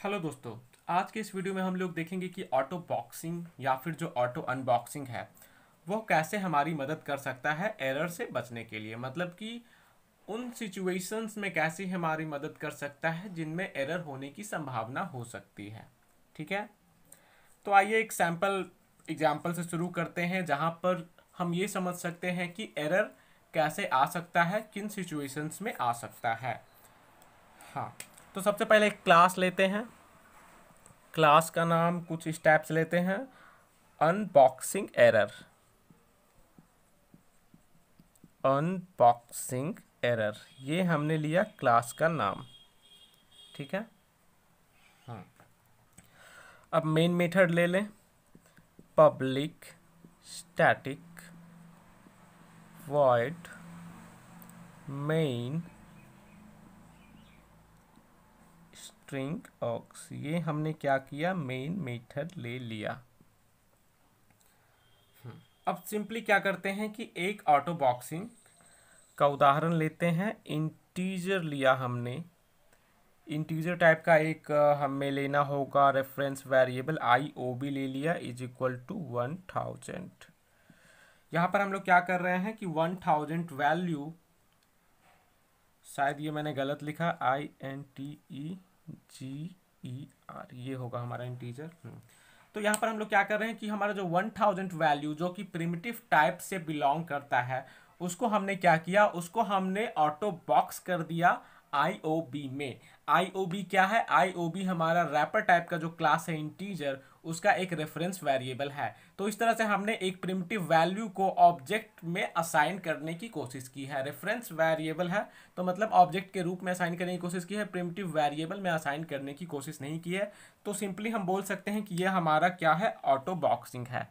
Hello दोस्तों। आज के इस वीडियो में हम लोग देखेंगे कि ऑटो बॉक्सिंग या फिर जो ऑटो अनबॉक्सिंग है वो कैसे हमारी मदद कर सकता है एरर से बचने के लिए। मतलब कि उन सिचुएशंस में कैसे हमारी मदद कर सकता है जिनमें एरर होने की संभावना हो सकती है। ठीक है, तो आइए एक सैम्पल एग्जाम्पल से शुरू करते हैं जहां पर हम ये समझ सकते हैं कि एरर कैसे आ सकता है, किन सिचुएशंस में आ सकता है। हाँ, तो सबसे पहले एक क्लास लेते हैं। क्लास का नाम कुछ स्टेप्स लेते हैं। अनबॉक्सिंग एरर, अनबॉक्सिंग एरर, ये हमने लिया क्लास का नाम। ठीक है, अब मेन मेथड ले लें। Public static void main string ऑक्स, ये हमने क्या किया, मेन मेथड ले लिया। अब सिंपली क्या करते हैं कि एक ऑटो बॉक्सिंग का उदाहरण लेते हैं। इंटीजर लिया हमने, इंटीजर टाइप का एक हमें लेना होगा reference variable I O B ले लिया इज इक्वल टू 1000। यहाँ पर हम लोग क्या कर रहे हैं कि 1000 वैल्यू, शायद ये मैंने गलत लिखा, INTEGER, ये होगा हमारा इंटीजर। तो यहाँ पर हम लोग क्या कर रहे हैं कि हमारा जो 1000 वैल्यू जो कि प्रिमिटिव टाइप से बिलोंग करता है उसको हमने क्या किया, उसको हमने ऑटो बॉक्स कर दिया IOB में। IOB क्या है, IOB हमारा रैपर टाइप का जो क्लास है इंटीजर, उसका एक रेफरेंस वेरिएबल है। तो इस तरह से हमने एक प्रिमिटिव वैल्यू को ऑब्जेक्ट में असाइन करने की कोशिश की है। रेफरेंस वेरिएबल है तो मतलब ऑब्जेक्ट के रूप में असाइन करने की कोशिश की है, प्रिमिटिव वेरिएबल में असाइन करने की कोशिश नहीं की है। तो सिंपली हम बोल सकते हैं कि यह हमारा क्या है, ऑटो बॉक्सिंग है।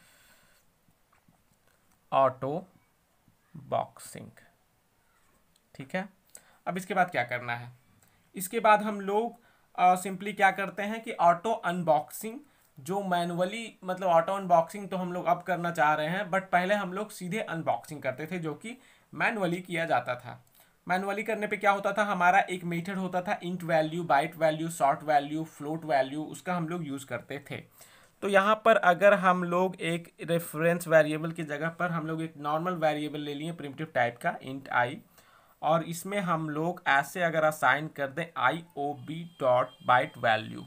ऑटो बॉक्सिंग, ठीक है। अब इसके बाद क्या करना है, इसके बाद हम लोग सिंपली क्या करते हैं कि ऑटो अनबॉक्सिंग जो मैनुअली, मतलब ऑटो अनबॉक्सिंग तो हम लोग अब करना चाह रहे हैं, बट पहले हम लोग सीधे अनबॉक्सिंग करते थे जो कि मैनुअली किया जाता था। मैनुअली करने पे क्या होता था, हमारा एक मेथड होता था int value, byte value, short value, float value, उसका हम लोग यूज़ करते थे। तो यहाँ पर अगर हम लोग एक रेफरेंस वेरिएबल की जगह पर हम लोग एक नॉर्मल वेरिएबल ले लिए प्रिमिटिव टाइप का इंट आई, और इसमें हम लोग ऐसे अगर असाइन कर दें I O B dot byte value,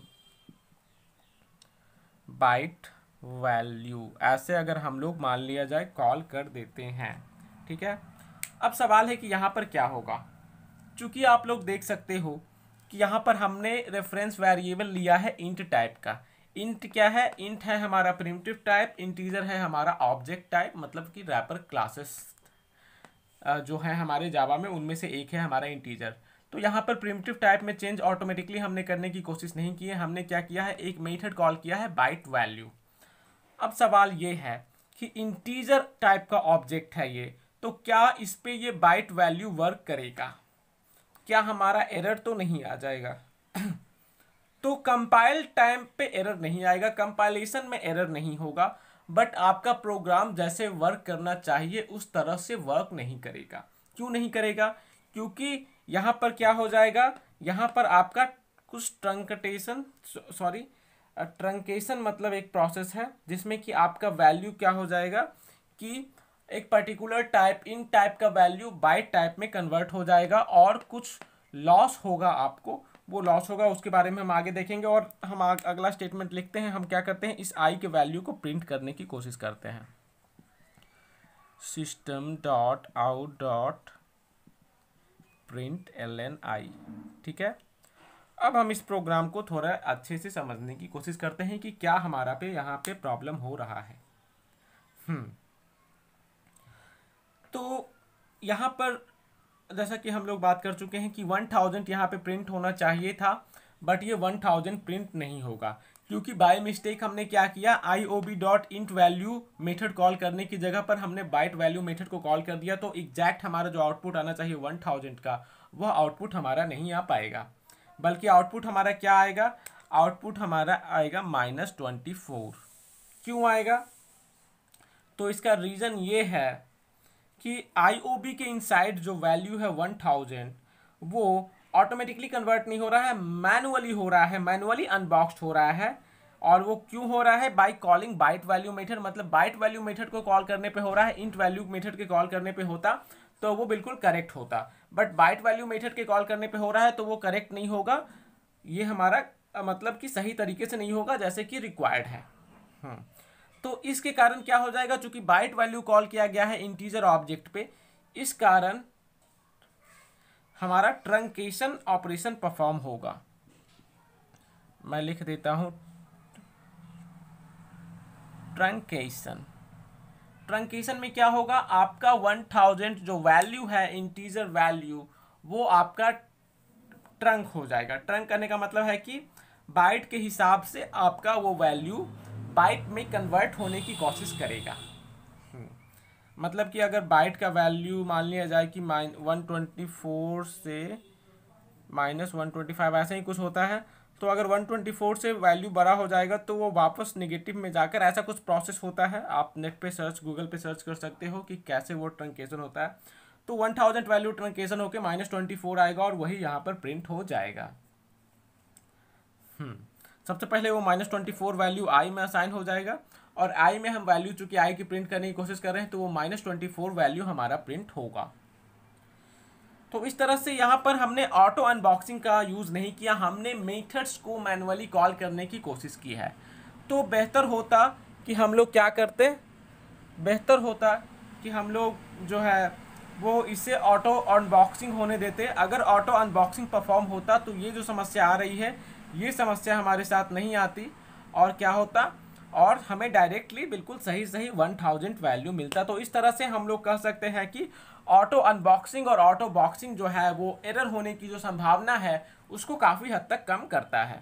byte value, ऐसे अगर हम लोग मान लिया जाए कॉल कर देते हैं। ठीक है, अब सवाल है कि यहाँ पर क्या होगा। चूंकि आप लोग देख सकते हो कि यहाँ पर हमने रेफरेंस वेरिएबल लिया है इंट टाइप का। इंट क्या है, इंट है हमारा प्रिमिटिव टाइप, इंटीजर है हमारा ऑब्जेक्ट टाइप, मतलब कि रैपर क्लासेस जो है हमारे जावा में उनमें से एक है हमारा इंटीजर। तो यहाँ पर प्रिमिटिव टाइप में चेंज ऑटोमेटिकली हमने करने की कोशिश नहीं की है, हमने क्या किया है, एक मेथड कॉल किया है बाइट वैल्यू। अब सवाल ये है कि इंटीजर टाइप का ऑब्जेक्ट है ये, तो क्या इस पे ये बाइट वैल्यू वर्क करेगा, क्या हमारा एरर तो नहीं आ जाएगा। तो कंपाइल टाइम पे एरर नहीं आएगा, कंपाइलेशन में एरर नहीं होगा, बट आपका प्रोग्राम जैसे वर्क करना चाहिए उस तरह से वर्क नहीं करेगा। क्यों नहीं करेगा, क्योंकि यहाँ पर क्या हो जाएगा, यहाँ पर आपका कुछ ट्रंकटेशन, सॉरी ट्रंकेशन मतलब एक प्रोसेस है जिसमें कि आपका वैल्यू क्या हो जाएगा कि एक पर्टिकुलर टाइप, इन टाइप का वैल्यू बाइट टाइप में कन्वर्ट हो जाएगा और कुछ लॉस होगा आपको। वो लॉस होगा उसके बारे में हम आगे देखेंगे। और हम अगला स्टेटमेंट लिखते हैं, हम क्या करते हैं, इस आई के वैल्यू को प्रिंट करने की कोशिश करते हैं। System dot out dot print L N I. ठीक है, अब हम इस प्रोग्राम को थोड़ा अच्छे से समझने की कोशिश करते हैं कि क्या हमारा पे यहाँ पे प्रॉब्लम हो रहा है। तो यहाँ पर जैसा कि हम लोग बात कर चुके हैं कि 1000 यहाँ पे प्रिंट होना चाहिए था, बट ये 1000 प्रिंट नहीं होगा क्योंकि बाय मिस्टेक हमने क्या किया, I O B dot int value method call करने की जगह पर हमने बाइट वैल्यू मेथड को कॉल कर दिया। तो एग्जैक्ट हमारा जो आउटपुट आना चाहिए 1000 का, वह आउटपुट हमारा नहीं आ पाएगा, बल्कि आउटपुट हमारा क्या आएगा, आउटपुट हमारा आएगा -24। क्यों आएगा, तो इसका रीज़न ये है कि IOB के इनसाइड जो वैल्यू है 1000, वो ऑटोमेटिकली कन्वर्ट नहीं हो रहा है, मैनुअली हो रहा है, मैनुअली अनबॉक्स्ड हो रहा है। और वो क्यों हो रहा है? By calling byte value method, मतलब बाइट वैल्यू मेथड को कॉल करने पे हो रहा है। इंट वैल्यू मेथड के कॉल करने पे होता तो वो बिल्कुल करेक्ट होता, बट बाइट वैल्यू मेथड के कॉल करने पे हो रहा है तो वो करेक्ट नहीं होगा। ये हमारा मतलब कि सही तरीके से नहीं होगा जैसे कि रिक्वायर्ड है। तो इसके कारण क्या हो जाएगा, चूंकि बाइट वैल्यू कॉल किया गया है इंटीजर ऑब्जेक्ट पे, इस कारण हमारा ट्रंकेशन ऑपरेशन परफॉर्म होगा। मैं लिख देता हूं ट्रंकेशन। ट्रंकेशन में क्या होगा, आपका 1000 जो वैल्यू है इंटीजर वैल्यू, वो आपका ट्रंक हो जाएगा। ट्रंक करने का मतलब है कि बाइट के हिसाब से आपका वो वैल्यू बाइट में कन्वर्ट होने की कोशिश करेगा। मतलब कि अगर बाइट का वैल्यू मान लिया जाए कि 124 से -125 ऐसे ही कुछ होता है, तो अगर 124 से वैल्यू बड़ा हो जाएगा तो वो वापस नेगेटिव में जाकर, ऐसा कुछ प्रोसेस होता है। आप नेट पे सर्च, गूगल पे सर्च कर सकते हो कि कैसे वो ट्रंकेशन होता है। तो 1000 वैल्यू ट्रंकेशन होकर -24 आएगा और वही यहाँ पर प्रिंट हो जाएगा। सबसे पहले वो -24 वैल्यू आई में असाइन हो जाएगा, और आई में हम वैल्यू चूंकि आई की प्रिंट करने की कोशिश कर रहे हैं तो वो -24 वैल्यू हमारा प्रिंट होगा। तो इस तरह से यहाँ पर हमने ऑटो अनबॉक्सिंग का यूज़ नहीं किया, हमने मेथड्स को मैनुअली कॉल करने की कोशिश की है। तो बेहतर होता कि हम लोग क्या करते, बेहतर होता कि हम लोग जो है वो इसे ऑटो अनबॉक्सिंग होने देते। अगर ऑटो अनबॉक्सिंग परफॉर्म होता तो ये जो समस्या आ रही है, ये समस्या हमारे साथ नहीं आती, और क्या होता, और हमें डायरेक्टली बिल्कुल सही सही 1000 वैल्यू मिलता। तो इस तरह से हम लोग कह सकते हैं कि ऑटो अनबॉक्सिंग और ऑटो बॉक्सिंग जो है वो एरर होने की जो संभावना है उसको काफ़ी हद तक कम करता है,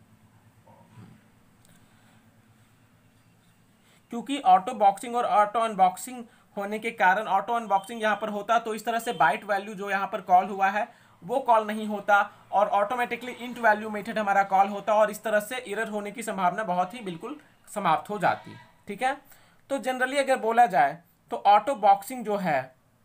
क्योंकि ऑटो बॉक्सिंग और ऑटो अनबॉक्सिंग होने के कारण ऑटो अनबॉक्सिंग यहाँ पर होता तो इस तरह से बाइट वैल्यू जो यहाँ पर कॉल हुआ है वो कॉल नहीं होता, और ऑटोमेटिकली इंट वैल्यू मेथड हमारा कॉल होता, और इस तरह से एरर होने की संभावना बहुत ही बिल्कुल समाप्त हो जाती। ठीक है, तो जनरली अगर बोला जाए तो ऑटो बॉक्सिंग जो है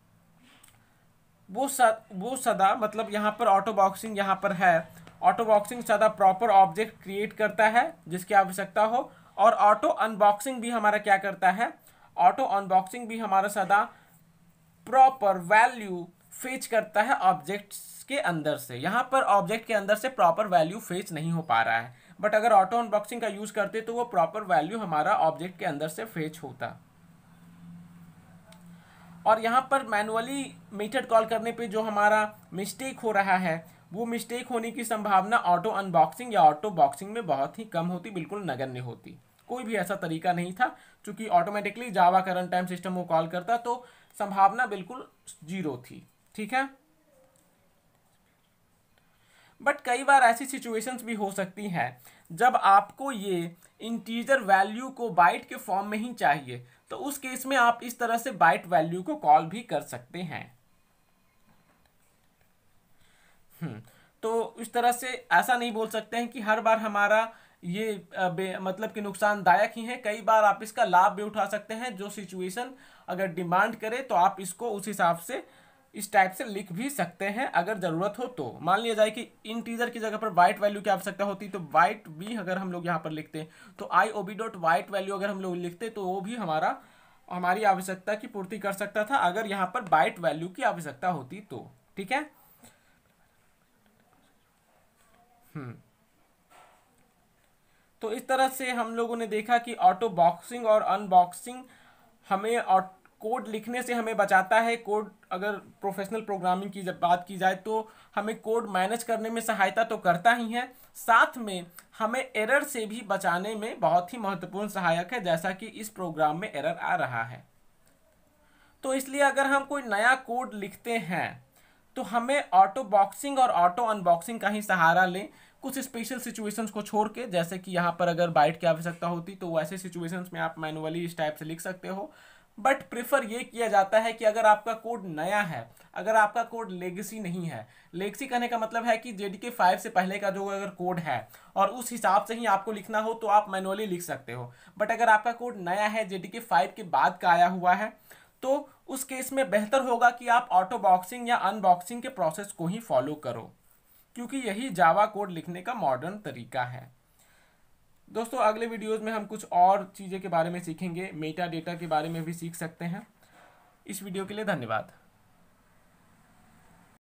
वो सदा, मतलब यहाँ पर ऑटो बॉक्सिंग यहाँ पर है, ऑटो बॉक्सिंग सदा प्रॉपर ऑब्जेक्ट क्रिएट करता है जिसकी आवश्यकता हो, और ऑटो अनबॉक्सिंग भी हमारा क्या करता है, ऑटो अनबॉक्सिंग भी हमारा सदा प्रॉपर वैल्यू फेच करता है ऑब्जेक्ट्स के अंदर से। यहाँ पर ऑब्जेक्ट के अंदर से प्रॉपर वैल्यू फेच नहीं हो पा रहा है, बट अगर ऑटो अनबॉक्सिंग का यूज करते तो वो प्रॉपर वैल्यू हमारा ऑब्जेक्ट के अंदर से फेच होता। और यहाँ पर मैनुअली मेथड कॉल करने पे जो हमारा मिस्टेक हो रहा है, वो मिस्टेक होने की संभावना ऑटो अनबॉक्सिंग या ऑटो बॉक्सिंग में बहुत ही कम होती, बिल्कुल नगण्य होती। कोई भी ऐसा तरीका नहीं था, क्योंकि ऑटोमेटिकली जावा का रन टाइम सिस्टम वो कॉल करता, तो संभावना बिल्कुल 0 थी। ठीक है, बट कई बार ऐसी सिचुएशंस भी हो सकती हैं जब आपको ये इंटीजर वैल्यू को बाइट के फॉर्म में ही चाहिए, तो उस केस में आप इस तरह से बाइट वैल्यू को कॉल भी कर सकते हैं। तो इस तरह से ऐसा नहीं बोल सकते हैं कि हर बार हमारा ये मतलब कि नुकसानदायक ही है। कई बार आप इसका लाभ भी उठा सकते हैं, जो सिचुएशन अगर डिमांड करे तो आप इसको उस हिसाब से इस टाइप से लिख भी सकते हैं अगर ज़रूरत हो तो। मान लिया जाए कि इंटीजर की जगह पर बाइट वैल्यू की आवश्यकता होती, तो बाइट भी अगर हम लोग यहाँ पर लिखते हैं, तो IOB.बाइट वैल्यू अगर हम लोग लिखते तो वो भी हमारी आवश्यकता की पूर्ति कर सकता था, अगर यहाँ पर बाइट वैल्यू की आवश्यकता होती तो। ठीक है, तो इस तरह से हम लोगों ने देखा कि ऑटो बॉक्सिंग और अनबॉक्सिंग हमें कोड लिखने से हमें बचाता है। कोड, अगर प्रोफेशनल प्रोग्रामिंग की जब बात की जाए तो हमें कोड मैनेज करने में सहायता तो करता ही है, साथ में हमें एरर से भी बचाने में बहुत ही महत्वपूर्ण सहायक है, जैसा कि इस प्रोग्राम में एरर आ रहा है। तो इसलिए अगर हम कोई नया कोड लिखते हैं तो हमें ऑटो बॉक्सिंग और ऑटो अनबॉक्सिंग का ही सहारा लें, कुछ स्पेशल सिचुएशंस को छोड़ के। जैसे कि यहाँ पर अगर बाइट की आवश्यकता होती तो वैसे सिचुएशंस में आप मैनुअली इस टाइप से लिख सकते हो, बट प्रेफर ये किया जाता है कि अगर आपका कोड नया है, अगर आपका कोड लेगेसी नहीं है, लेगेसी कहने का मतलब है कि JDK 5 से पहले का जो अगर कोड है और उस हिसाब से ही आपको लिखना हो तो आप मैनुअली लिख सकते हो। बट अगर आपका कोड नया है, JDK 5 के बाद का आया हुआ है, तो उस केस में बेहतर होगा कि आप ऑटो बॉक्सिंग या अनबॉक्सिंग के प्रोसेस को ही फॉलो करो। क्योंकि यही जावा कोड लिखने का मॉडर्न तरीका है। दोस्तों अगले वीडियोज़ में हम कुछ और चीज़ें के बारे में सीखेंगे, मेटा डेटा के बारे में भी सीख सकते हैं। इस वीडियो के लिए धन्यवाद।